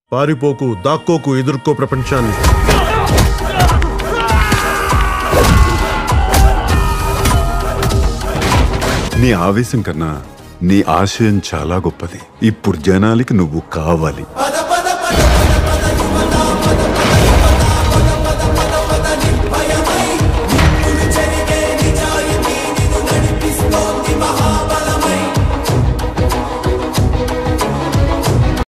పారిపోకు, దాక్కోకు, ఎదుర్కో ప్రపంచాన్ని. నీ ఆవేశం కన్నా నీ ఆశయం చాలా గొప్పది. ఇప్పుడు జనాలకి నువ్వు కావాలి.